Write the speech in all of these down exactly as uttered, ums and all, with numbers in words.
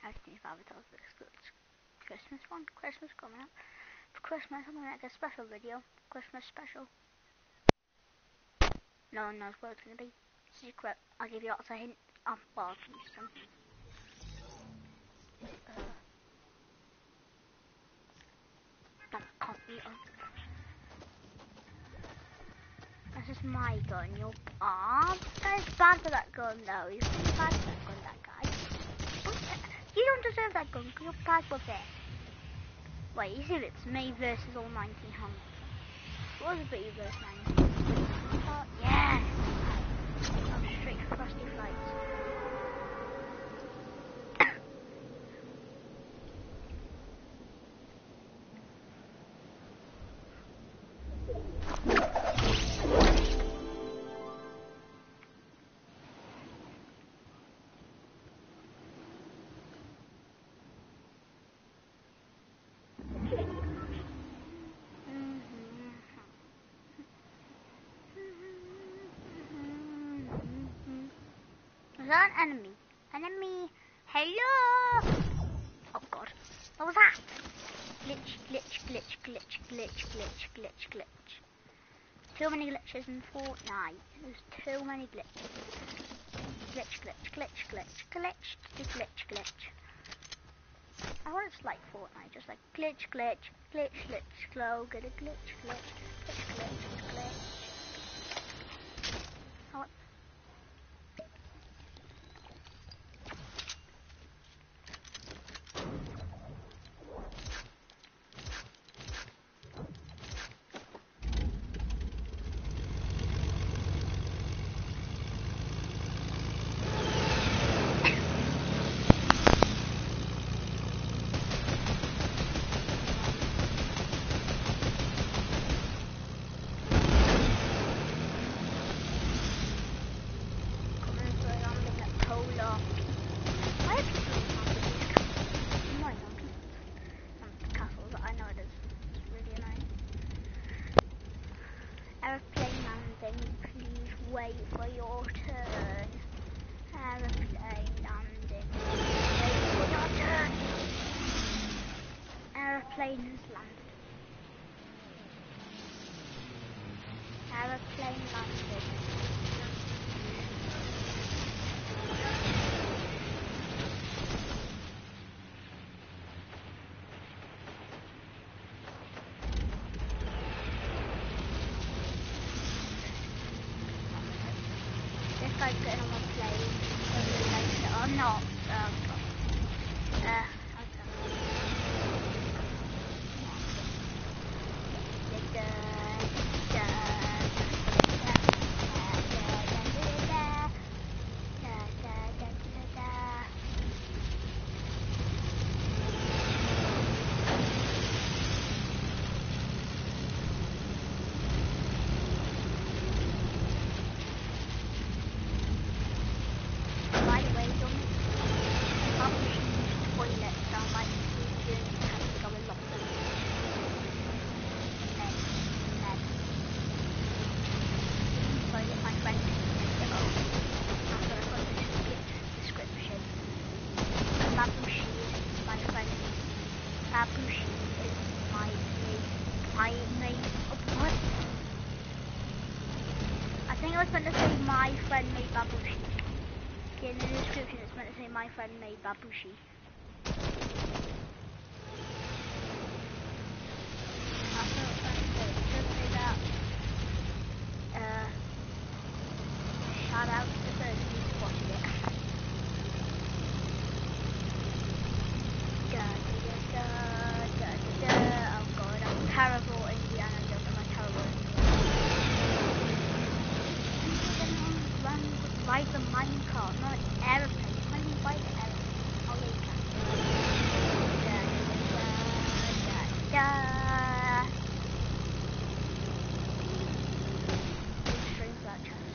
Tiny Avatars, but it's good. Christmas one, Christmas coming up. For Christmas, I'm gonna make a special video. Christmas special. No one knows what it's gonna be. Secret. I'll give you lots of hints. Oh, well, I'll give you some. Uh, don't copy it. This is my gun. You're. Aw, that's bad for that gun, though. You're really bad for that gun, that guy. You don't deserve that gun because you're bad with it. Wait, you see if it's me versus all nineteen hundred. What was it for you versus nineteen? Oh, yeah! I'm straight for frosty flights. Is that an enemy? Enemy! Hello! Oh god. What was that? Glitch, glitch, glitch, glitch, glitch, glitch, glitch, glitch. Too many glitches in Fortnite. There's too many glitches. Glitch, glitch, glitch, glitch, glitch, glitch, glitch. I want it like Fortnite, just like glitch, glitch, glitch, glitch, glow, get a glitch, glitch, glitch, glitch, glitch. I want airplane landing, please wait for your turn. Airplane landing, wait for your turn. Airplane has landed. Airplane landed. This guy's getting on my plane. Or not. Oh god. Uh, okay. By the way, don't publish toilet sound like you have to go a lot of men, men. So if my friend can get it over, after I've got this description. Babbooshi is my friend. Babbooshi is my mate. My mate. Oh, what? I think I was meant to say my friend made Babbooshi. In the description it's meant to say my friend made Babbooshi. That's what I'm trying to say. It does say that. Uh, shout out to the person who's watching it. Da, da, da, da, da, da. Oh god, I'm terrible at Indiana Jones. I'm terrible at Indiana. Ride the minecart, not an aeroplane. Why do you ride an aeroplane? Oh, yeah, you can. Da, da, da, da. Strings that chest.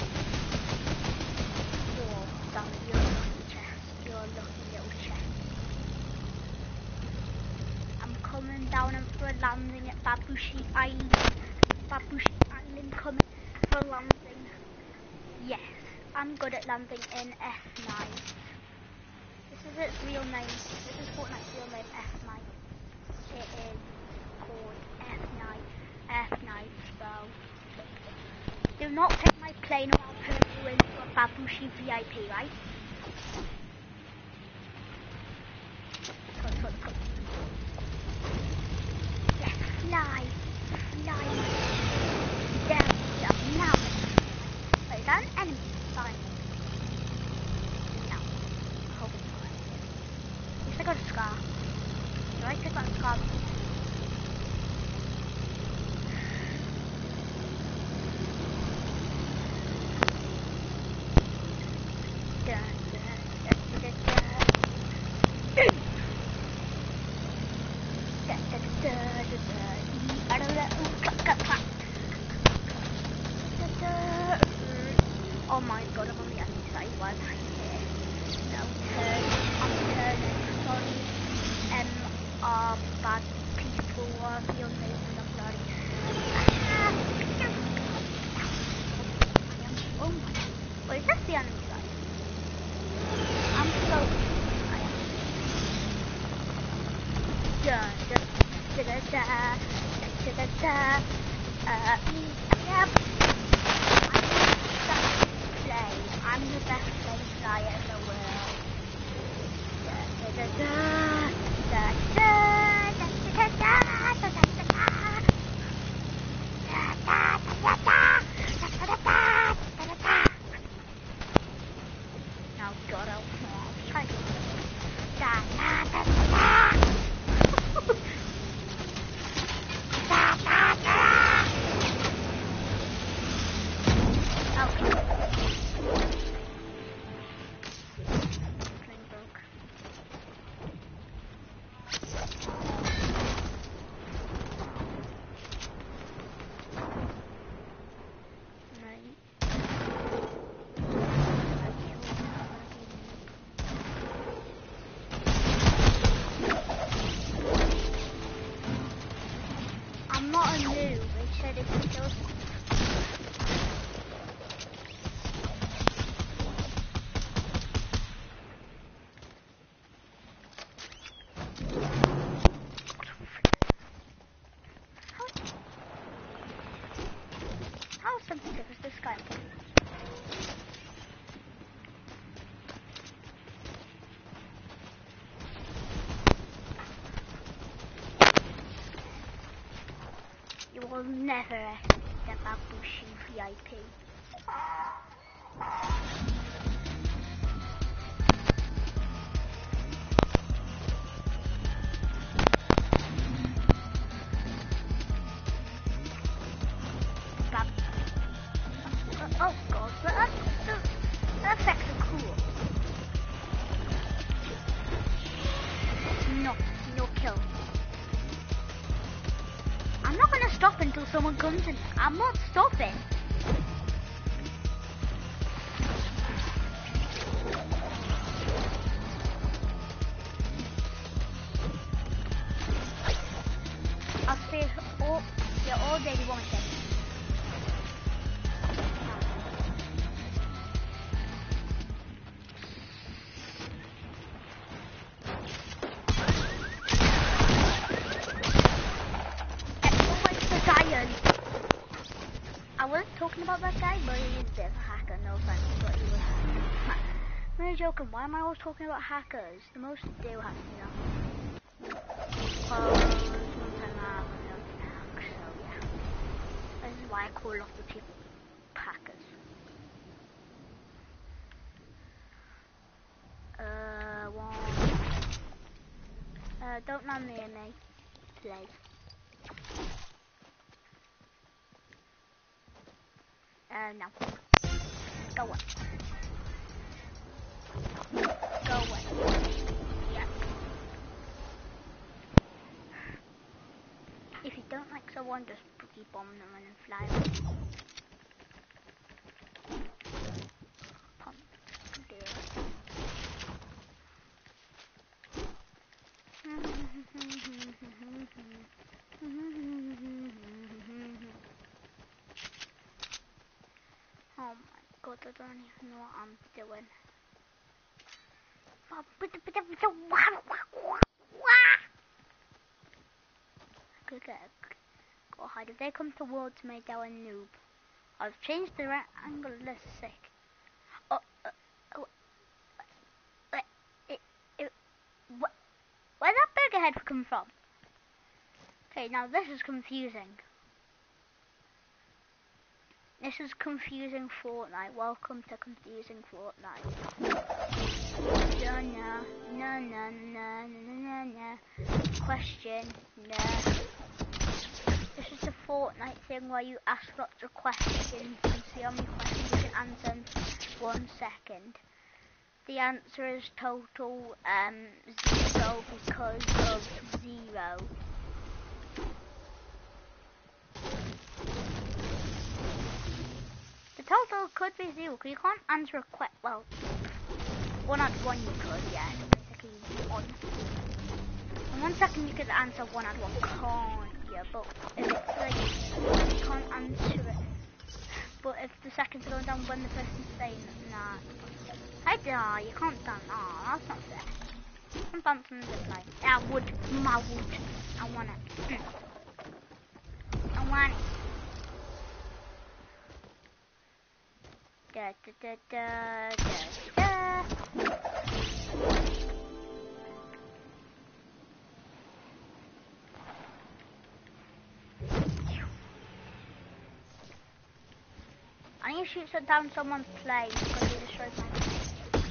Oh, damn it, you're a lucky chest. You're a lucky little chest. I'm coming down and for a landing at Babbooshi Island. Babbooshi Island coming for a landing. Yes. I'm good at landing in F nine. This This is its real name. This is Fortnite's real name, F Night. It is called F Night. F Night spell. Do not pick my plane or I'll turn you into a Babbooshi V I P, right? Come, come, come. Yes, fly. Fly. Down, down, now. Wait, is that an enemy? Fine. No. I hope it's not. At least I got a scar. Do I pick that scar? Oh my god, I'm on the enemy side. Why am I here? No, turn. I'm turning. Sorry. M are bad people. Are your neighbours? I'm sorry. Ah, I am. Oh my god. Wait, is this the enemy side? I'm so. I am. Dun, dun, da da da da da da. Uh, me. Yep. I'm the best plane flyer in the world. Da da da da da da da da da da da Now God, I'll try to da da da da da da da. Okay. I'm not a noob, they said it could kill someone. How sensitive is this guy? You will never get Babbooshi V I P. Bab uh, oh god, but that, that, that effects are cool. No, no kill. I'm not gonna stop until someone comes in. I'm not stopping. I'll stay all, yeah, all day you want to. I wasn't talking about that guy, but he is a bit of a hacker, no offense, but he was I'm only joking, why am I always talking about hackers? The most do have, you know. Well, one time I haven't hack, so yeah. This is why I call off the people hackers. Uh, one. Uh, don't land near me, please. Uh, no. Go away. Go away. Yep. If you don't like someone, just keep bomb them and fly them. Pump. Do it. Oh my god, I don't even know what I'm doing. Go hide. If they come towards me, they're a noob. I've changed the right angle. Let's sick. Oh, uh, oh, uh, it, it, wh where'd that burger head come from? Okay, now this is confusing. This is confusing Fortnite. Welcome to confusing Fortnite. No, no, no, no, no, no, no, no. Question, no. This is the Fortnite thing where you ask lots of questions and see how many questions you can answer in one second. The answer is total um, zero because of zero. The total could be zero because you can't answer a question. Well, one at one you could, yeah. Basically one. In one second you could answer one at one, can't you? But if it's like you can't answer it. But if the seconds are going down when the person's saying nah. I nah, you can't dance. Nah, that's not fair. I'm dancing in this line. Yeah, I would. Mm, I would. I want it. I want it. Da da da da da da. I need to shoot some down someone's plane because they destroyed my plane.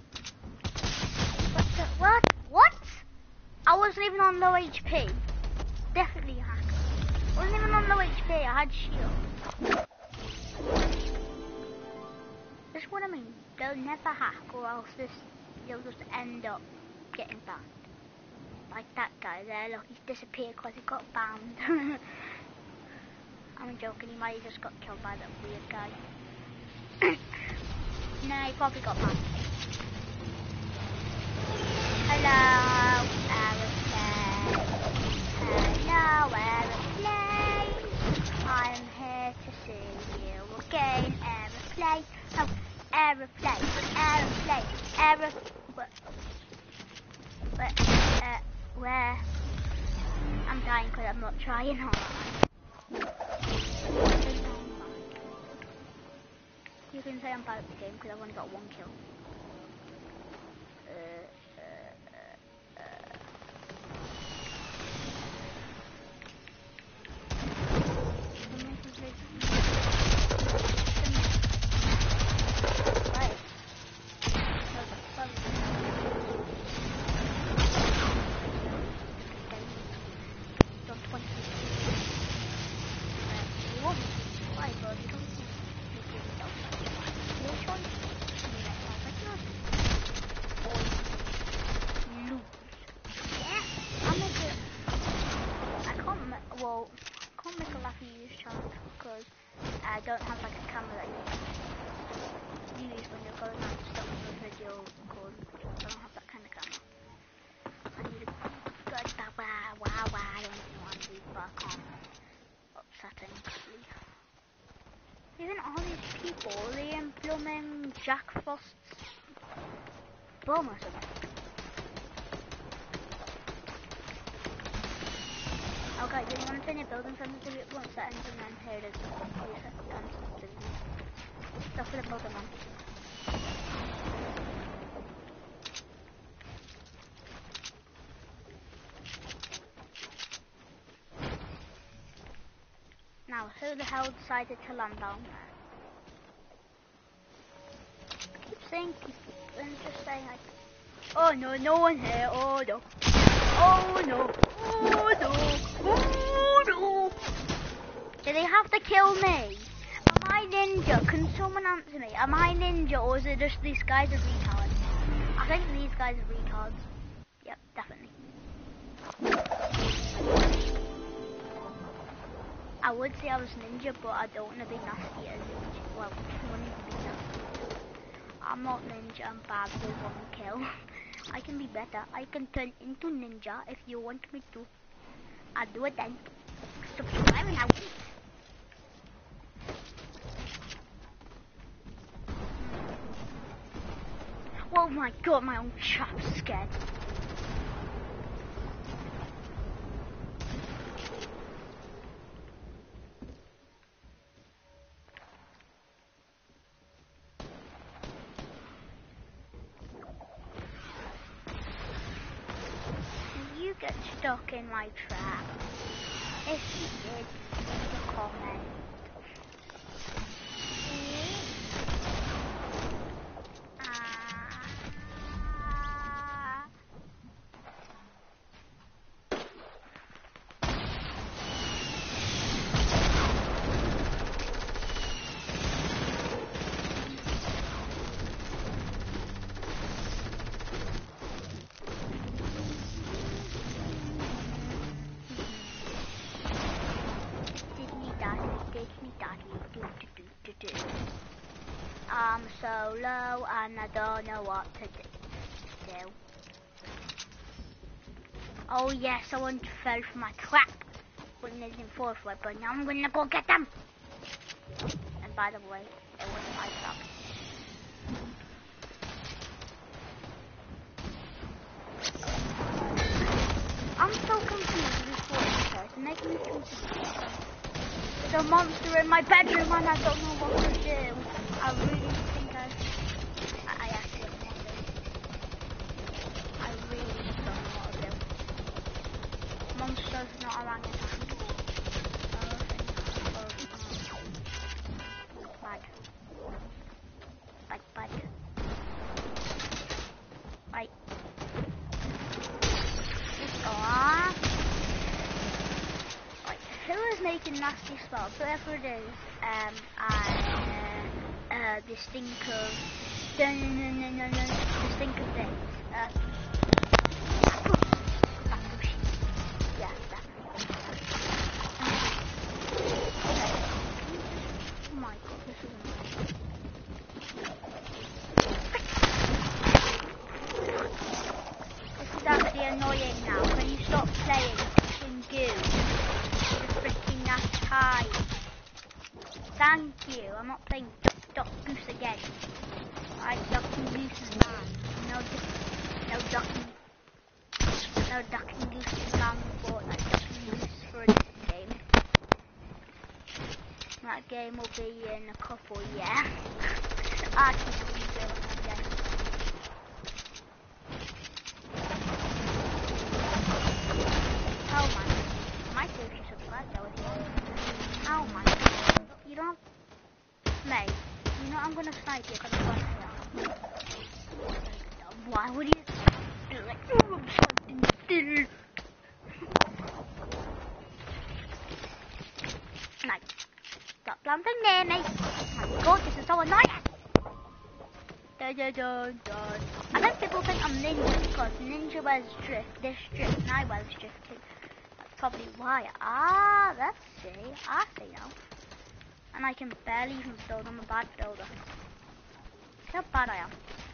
What the, what? What? I wasn't even on low H P. Definitely a hacker. I wasn't even on low H P, I had shield. This is what I mean. They'll never hack or else this, they'll just end up getting banned. Like that guy there, look, he's disappeared because he got banned. I'm joking, he might have just got killed by that weird guy. No, he probably got banned. Hello, aeroplane. Hello, aeroplane. I'm here to see you again, aeroplane. Oh, aeroplane, aeroplane, aeroplane. Where? Where? Uh, where? I'm dying because I'm not trying hard. You can say I'm bad at the game because I've only got one kill. Uh, uh, uh, right. Don't twenty. What? Why, bro? You don't see. Which one? Lose. Yeah, I'll make it. I can't make, well, I can't make a laugh you use challenge because I don't have like a camera that you use when you're going out stuff with a video call. I don't have that kind of camera. I need a good that wow wow wow. I don't even want to, but I can't. Upsetting, actually. Even all these people, they in blooming Jack Frost's bum or something. Okay, do you want to turn your building sensitivity at once settings and then here it is. Reset gun sensitivity. Stuff for the building on. Now, who the hell decided to land down there? I keep saying people, and just saying like, oh no, no one here, oh no, oh no, oh no, oh no. Do they have to kill me? Am I ninja? Can someone answer me? Am I ninja or is it just these guys are retards? I think these guys are retards. Yep, definitely. I would say I was ninja, but I don't want to be nasty as ninja. Well, I want to be nasty. I'm not ninja, I'm bad with one kill. I can be better. I can turn into ninja if you want me to. I'll do it then. Subscribe now. Oh my god, my own chap's scared. You get stuck in my trap. If you did, leave a comment. I'm so low and I don't know what to do. Oh yes, someone fell for my trap. But they didn't fall for it, but now I'm gonna go get them. And by the way, it wasn't my trap. I'm so confused with this voice. It's making me confused. There's a monster in my bedroom and I don't know what to do. I really think I... I, I actually don't know what to do. I really don't know what to do. Monsters not around in oh, oh, bad. Bad, bad. Right. Aww. Right, who is making nasty spells? Whoever it is, um, I... Uh, Uh, this thing of no no no no no this thing of things. Uh, Babbooshi. Yeah, definitely. Okay. Oh my god, this is annoying. This is actually annoying now. Can you stop playing fucking goo? The freaking last time. Thank you. I'm not playing Duck Goose again. Alright, Duck and Goose is bad. No, no Duck and no Duck and Goose is bad for like Duck and Goose for this game. That game will be in a couple, yeah. I keep on doing that again. Oh my, my seriously surprised I was here. Oh my god, you don't, mate. You know I'm gonna snipe you because I'm here. Why would you do like oh, I'm something still? Like, stop planting near me. Oh my god, this is so annoying. Dun, dun, dun, dun. I think people think I'm ninja because ninja wears drift, this drift, and I wear this drift too. That's probably why. Ah, let's see. I see now. And I can barely even build. I'm a bad builder. Look how bad I am.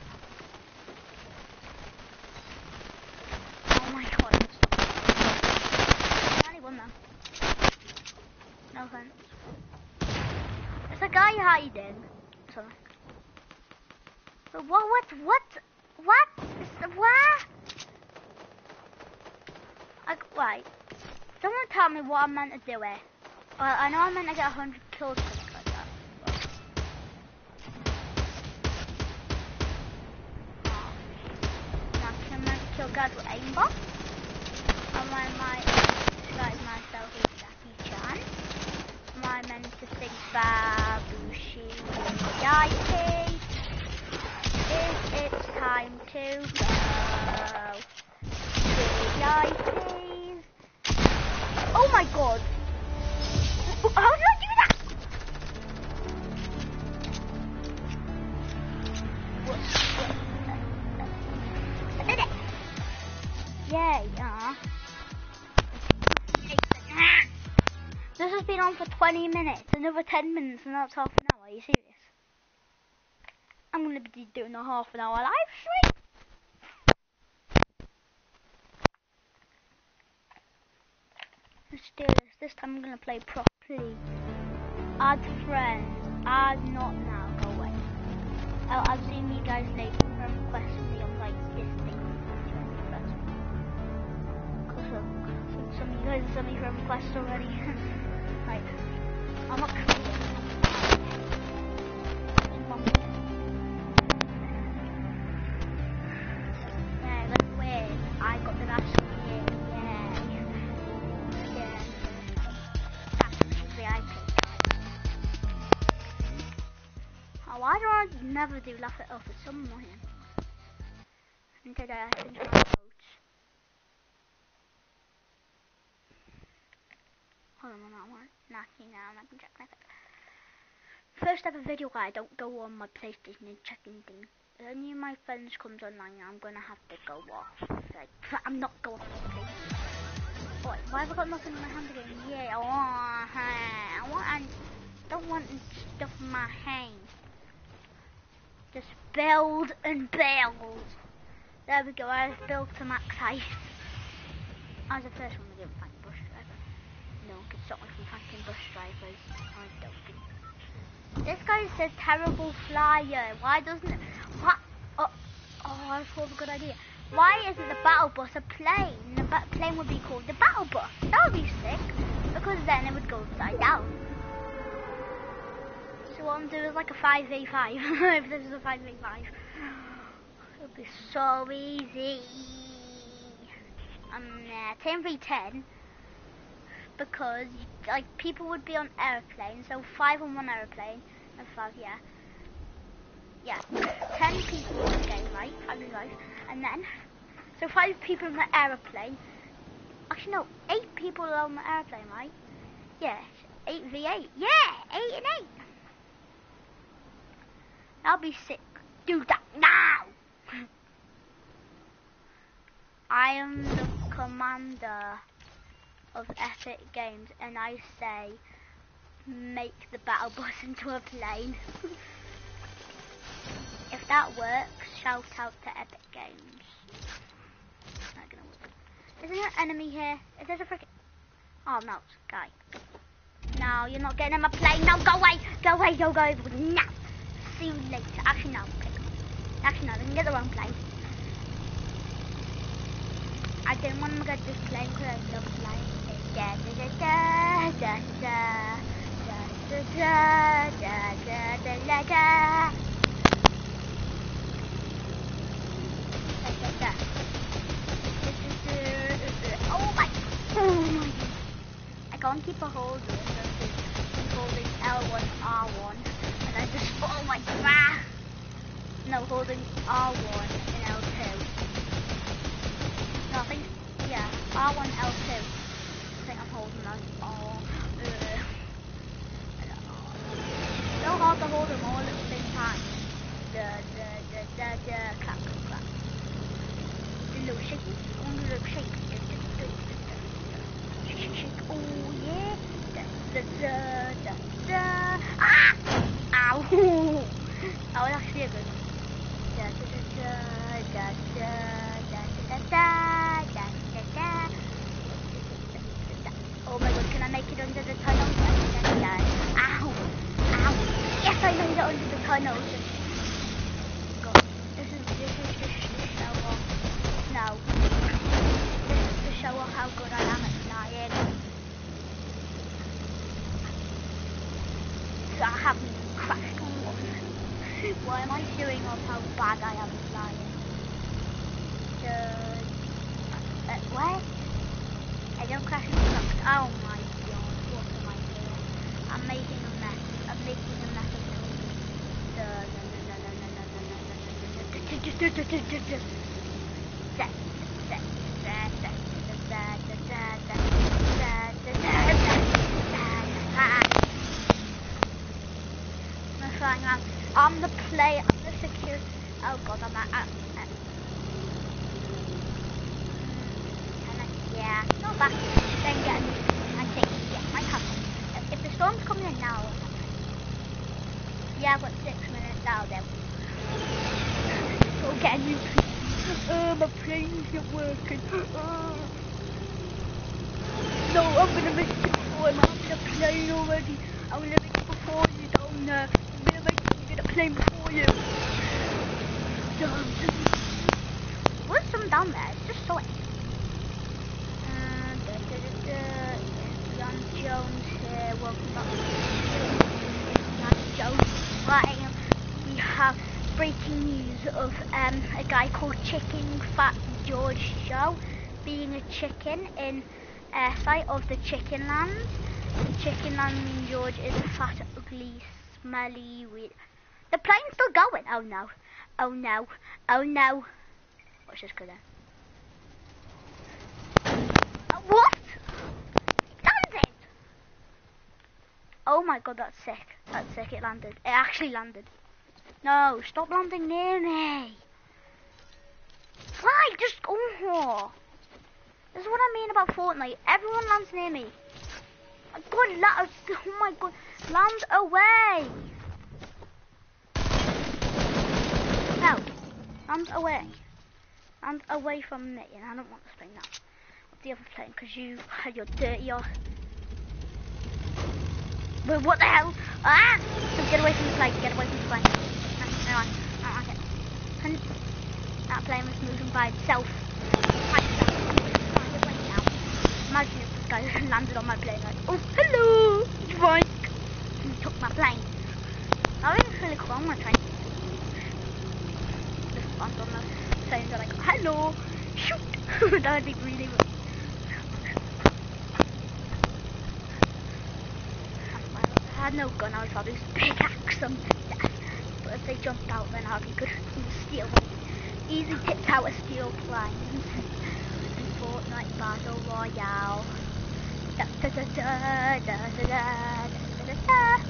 Oh my god. I only won though. No offense. There's a guy hiding. Sorry. But what, what, what, what, where? I, right. Someone tell me what I'm meant to do here. Well, I know I'm meant to get one hundred kills or something like that. But... I'm meant to kill guys with aimbot. Am I might disguise myself as Jackie Chan? Am I meant to sing Babbooshi with I P? Is it time to go? V I Ps? Oh my god! How did I do that? I did it! Yay, uh. This has been on for twenty minutes, another ten minutes, and that's half an hour. Are you serious? I'm gonna be doing a half an hour live stream. Let's do this. This time I'm gonna play properly. Add friends. Add not now. Go away. I'll, I'll see you guys later. Request loads of some friend requests already. Like, I'm not creating. Yeah, let's win. I got the last one. Yeah. Yeah. That's actually I picked. Oh, why do I never do laugh it off? It's so annoying. And today I think I vote. Hold on, that one. Nothing now. I can check that. First ever video where I don't go on my PlayStation and check anything. If any of my friends comes online, I'm gonna have to go off. Like, I'm not going on my PlayStation. What? Why have I got nothing in my hand again? Yeah, I want. I want. I don't want stuff in my hand. Just build and build. There we go. I built to max height. I was the first one to give thank bus driver. No one can stop me from thanking bus drivers. I don't think. This guy's a terrible flyer. Why doesn't it? What? Oh, oh, I thought of a good idea. Why isn't the battle bus a plane? The ba plane would be called the battle bus. That would be sick. Because then it would go upside down. So what I'm doing is like a five v five. If this is a five v five. It would be so easy. Um, yeah, ten v ten. Because like people would be on airplanes, so five on one airplane and five, yeah, yeah, ten people in the game, right? Five v five, and then so five people in the airplane. Actually, no, eight people on the airplane, right? Yeah, eight v eight. Yeah, eight and eight. That'll be sick. Do that now. I am the commander of Epic Games, and I say make the battle bus into a plane. If that works, shout out to Epic Games. Not gonna work. Isn't there an enemy here? Is there a freaking... Oh no, it's a guy. No, you're not getting in my plane. No, go away, go away, go go. No. See you later. Actually no. Actually no, they can get their own plane. I didn't want to get this plane because I love flying. Da da da da da da da da da da da da da. Oh my! Oh my! I can't keep a hold of it. I'm holding L one, R one, and I just oh my god! No, holding R one and L two. No, I think yeah, R one, L two. I think I'm holding those all. Uh, so hard to hold them all at the same time. Da da da da da clap clap clap. The little shaky, oh the little shake. Shake shake shake. Oh yeah. Da da da da da. Ah! Ow! That was actually a good one. Da da da da da da da da da da da. Oh my god, can I make it under the tunnel? Ow! Ow! Yes, I made it under the tunnel. God, this is this is just to show off. No, this is to show off how good I am at flying. So I haven't crashed on one. Why am I showing off how bad I am at flying? Uh, uh, what? I don't crash into rocks. Oh my god, what am I doing? I'm making a mess. I'm making a mess of I'm flying around. I'm the player. I'm the secure. Oh god, I'm at. at, at. Yeah, not back. Then get a new plane. I think, yeah, I have one. If the storm's coming in now, yeah, I've got six minutes now then. Go get a new plane. Uh, my plane's not working. Uh. No, I'm gonna make it before I'm having a plane already. I'm gonna make it before you down there. I'm gonna make it get a plane before you. What's some down there? It's just so of um, a guy called Chicken Fat George Show being a chicken in a site of the Chicken Land. The Chicken Land mean George is a fat, ugly, smelly, weird. The plane's still going. Oh no. Oh no. Oh no. Watch this go down. Uh, what? It landed! Oh my god, that's sick. That's sick, it landed. It actually landed. No, stop landing near me. Fly, just go. Oh. This is what I mean about Fortnite. Everyone lands near me. God, la oh my god, land away. No, land away. Land away from me, and I don't want this plane now. The other plane, because you had your dirty off. Wait, what the hell? Ah! So get away from the plane, get away from the plane. No, no, I don't like it. And that plane was moving by itself. Imagine if this guy landed on my plane like, oh, hello, Frank. And he took my plane. I think it's really cool on my train. Just land on the planes are like, hello, shoot. That would be really good. If I had no gun, I would probably just pickaxe them to death. But if they jumped out, then I'd be good and steal them. Easy tips how to steal planes. Fortnite Battle Royale. Da da da da da da da da da da.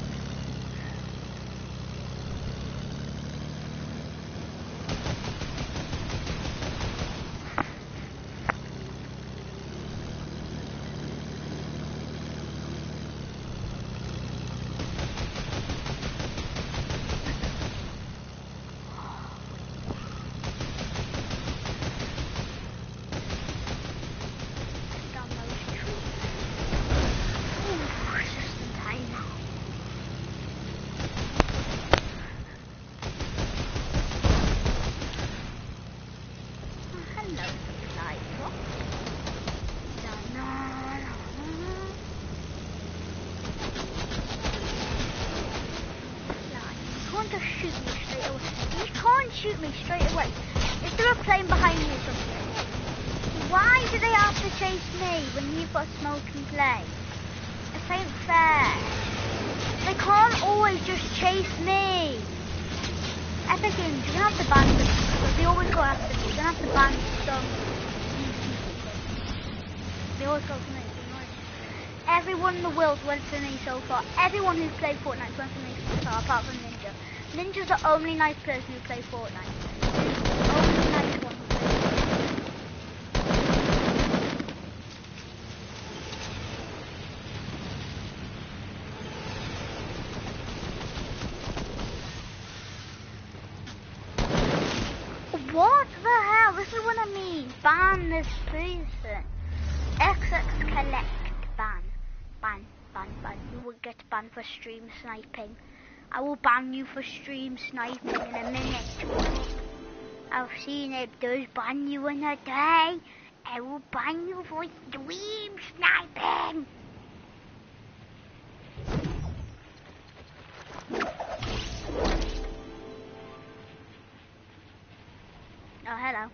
Shoot me straight away. Is there a plane behind me or something? Why do they have to chase me when you've got a smoking plane? This ain't fair. They can't always just chase me. Epic Games, you're gonna have to ban them because they always go after me. You're gonna have to ban some. They always go for me. Everyone in the world went for me so far. Everyone who's played Fortnite went for me so far, apart from Ninja. Ninja's the only nice person who plays Fortnite. Only nice one who plays Fortnite. What the hell? This is what I mean. Ban this person. X X collect. Ban. Ban. Ban. Ban. You will get banned for stream sniping. I will ban you for stream sniping in a minute. I've seen it does ban you in a day. I will ban you for stream sniping. Oh, hello.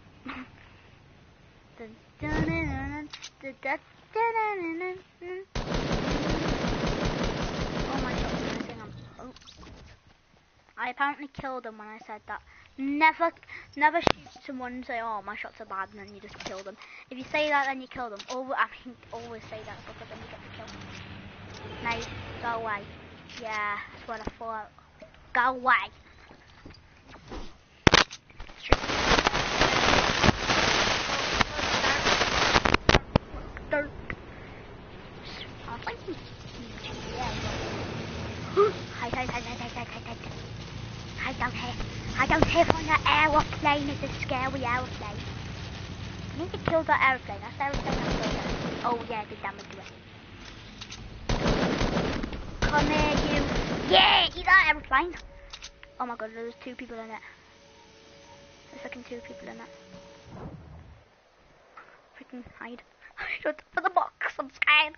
Oh my god, oh. I apparently killed him when I said that. Never, never shoot someone and say, oh, my shots are bad, and then you just kill them. If you say that, then you kill them. Always, I mean, always say that, because then you get to kill them. Mate, go away. Yeah, that's what I thought. Go away. Dirt. Hide, hide, hide, hide, hide, hide, hide, hide. Hide down here. Hide down here on that aeroplane. It's a scary aeroplane. I need to kill that aeroplane. That's the aeroplane I'm going to. Oh yeah, did damage to it. Come here, you. Yeah, eat that aeroplane. Oh my god, there's two people in it. There's fucking two people in it. Freaking hide. Shut for the box. I'm scared.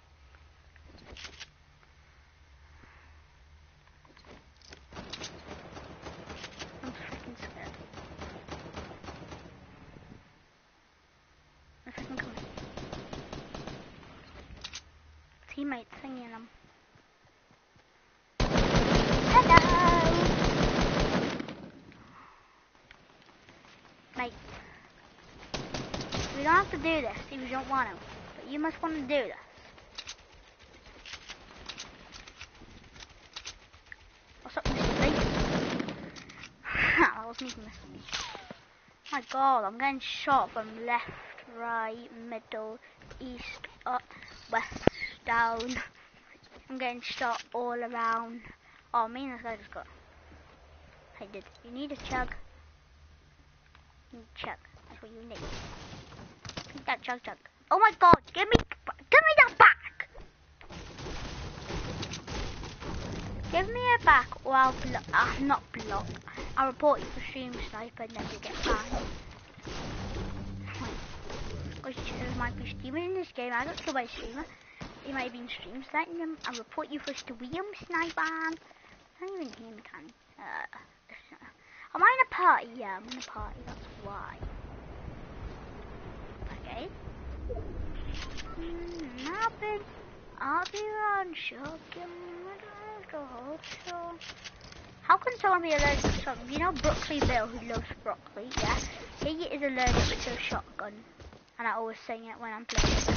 I'm freaking scared. teammates singing them. Hello! Mate. We don't have to do this if you don't want to. But you must want to do this. What's up, Mister Lee? That was me, Mister Lee. My god, I'm getting shot from left, right, middle, east, up, west, down. I'm getting shot all around. Oh, me and this guy just got... I did. You need a chug. You need a chug. That's what you need. Give that chug chug. Oh my god, give me... Give me that back! Give me it back or I'll block... Uh, not block. I'll report you for stream sniper and then you'll get banned. Because you might be streaming in this game. I don't kill my streamer. You might be in stream sniping him. I'll report you for stream sniper. I don't even hear me, can uh, Am I in a party? Yeah, I'm in a party, that's why. Okay. Mm, I've been, I'll be around shocking. How can someone be allergic to something? You know Broccoli Bill, who loves broccoli, yeah? He is allergic to a shotgun. And I always sing it when I'm playing.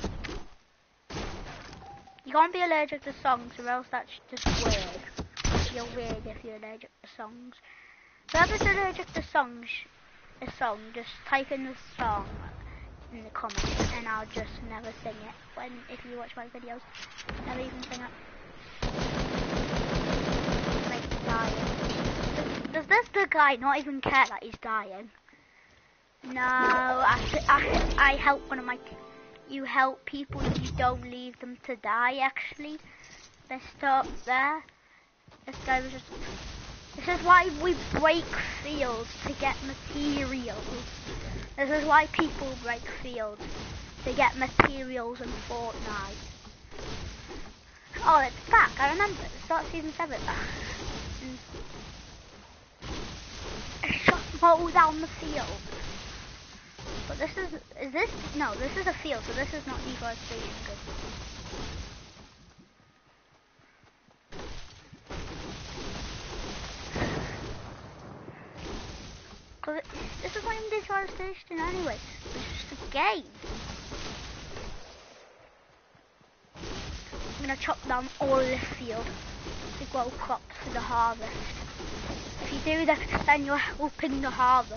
You can't be allergic to songs or else that's just weird. You're weird if you're allergic to songs. Whoever's allergic to songs, a song, just type in the song in the comments and I'll just never sing it when, if you watch my videos. Never even sing it. Like dying. Does, does this the guy not even care that he's dying? No, I, I, I help one of my... You help people, you don't leave them to die, actually. Let's stop there. This guy was just... This is why we break fields, to get materials. This is why people break fields, to get materials in Fortnite. Oh, it's back, I remember. Start season seven. It shot Mo down the field. But this is, is this, no, this is a field, so this is not deforestation. Good. Cause it, this is not even deforestation anyway, it's just a game. I'm gonna chop down all this field to grow crops for the harvest. If you do that, then you're helping the harvest.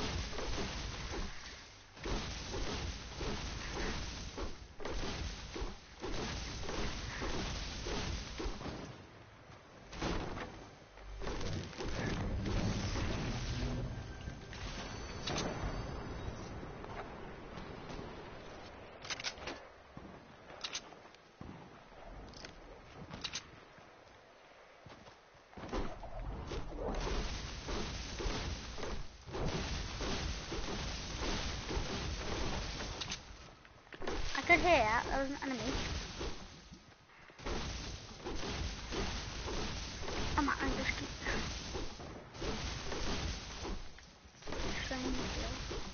I could hear that, that was an enemy. I might I just keep destroying the field.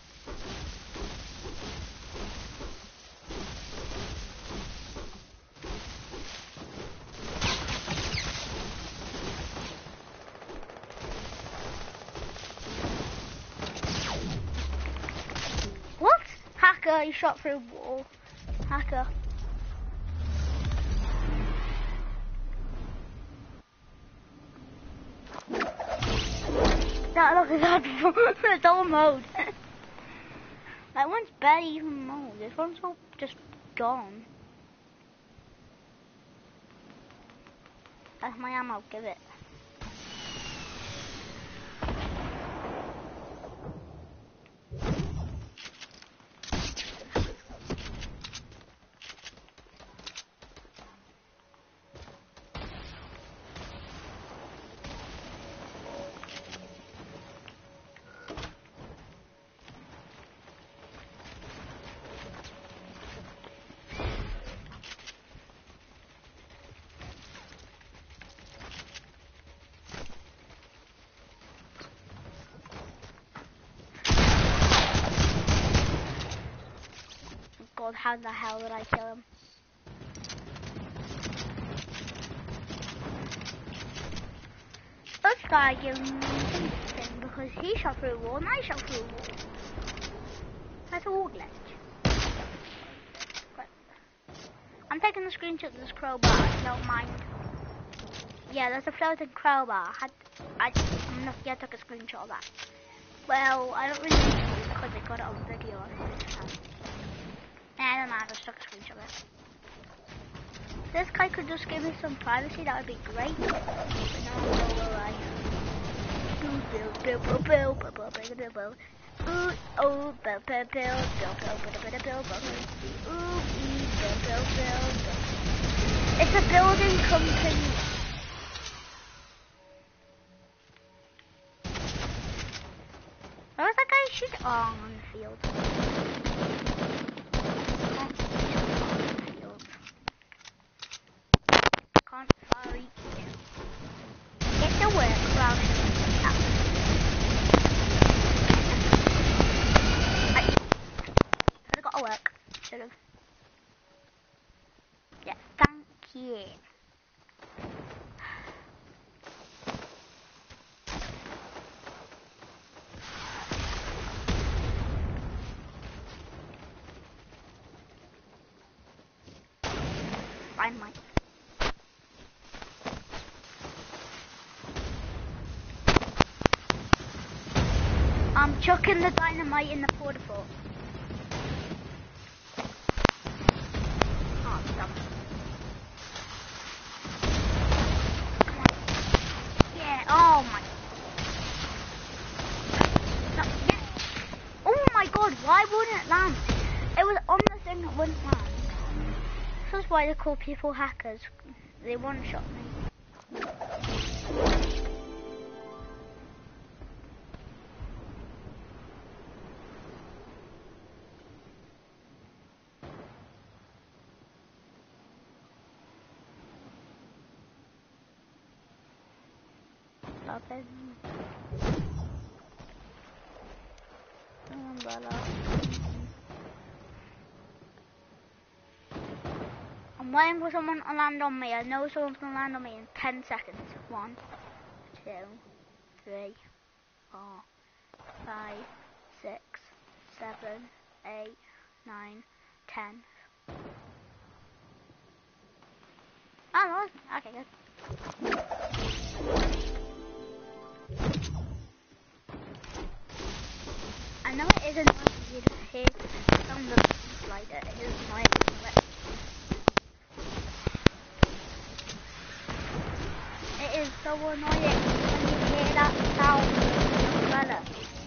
What? Hacker, you shot through a wall. Hacker. That look at that dull mode. That one's barely even mode. This one's all just gone. That's my ammo, give it. God, how the hell did I kill him? This guy gives me something because he shot through a wall and I shot through a wall. That's a wall glitch. Right. I'm taking a screenshot of this crowbar, I don't mind. Yeah, there's a floating crowbar. I, I, I'm not yet took a screenshot of that. Well, I don't really need to because I got it on video on his account. Nah, I don't know, I just took a screenshot of it. This guy could just give me some privacy, that would be great. But no, no, alright. Ooh, oh, bill, bill, bill, bill, bill, bill, bill, bill, bill. Ooh, bill, bill, bill, bill. It's a building company. Where was that guy shooting? Oh, on the field. Can't fire each. Get the work around. I should have got to work. Should have. Yeah, thank you. Fine, Mike. I'm chucking the dynamite in the porta fort. Oh, stop. Come on. Yeah, oh my. No, yeah. Oh my god, why wouldn't it land? It was on the thing that wouldn't land. This is why they call people hackers. They one-shot me. I'm waiting for someone to land on me. I know someone's gonna land on me in ten seconds. One, two, three, four, five, six, seven, eight, nine, ten. Oh, no. Okay, good. I know it is annoying for you to hear the sound of the slider. It is annoying, but it is so annoying when you hear that sound of the umbrella.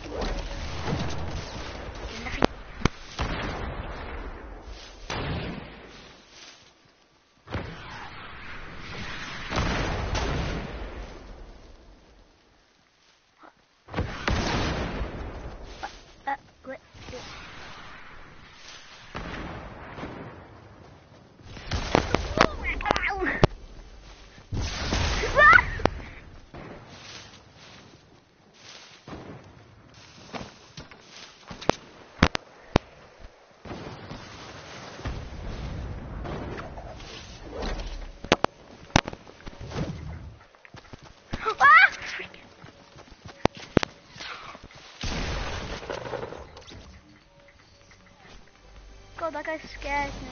God, that guy scared me.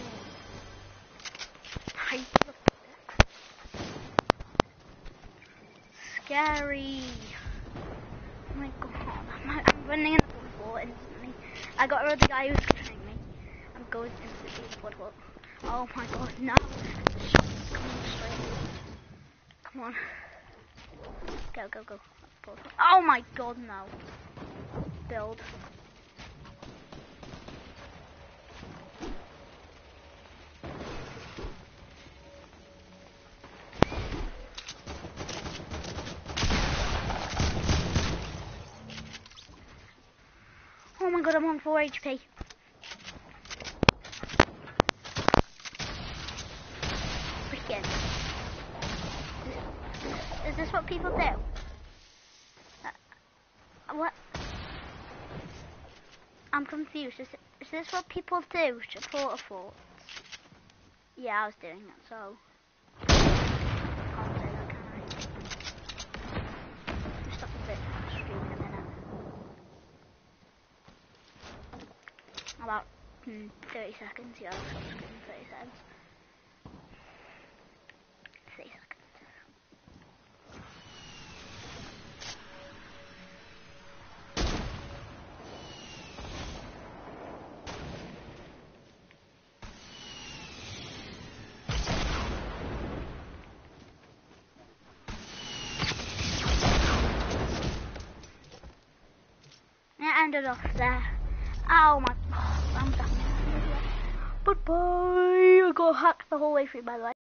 Scary. Oh my god, I'm, I'm running in the waterfall instantly. I got rid of the guy who was pushing me. I'm going instantly in the waterfall. Oh my god, no. Come on, straight. Come on. Go, go, go. Oh my god, no. Build. Oh my god, I'm on four H P. Freaking. Is, is this what people do? Uh, what? I'm confused. Is, is this what people do to porta forts? Yeah, I was doing it, so. Can't say that, can I? About hmm, thirty seconds, yeah, I'll stop screen thirty seconds. thirty seconds. It ended off there. Oh my god, I'm done. Bye bye. I got hacked the whole way through, by the way.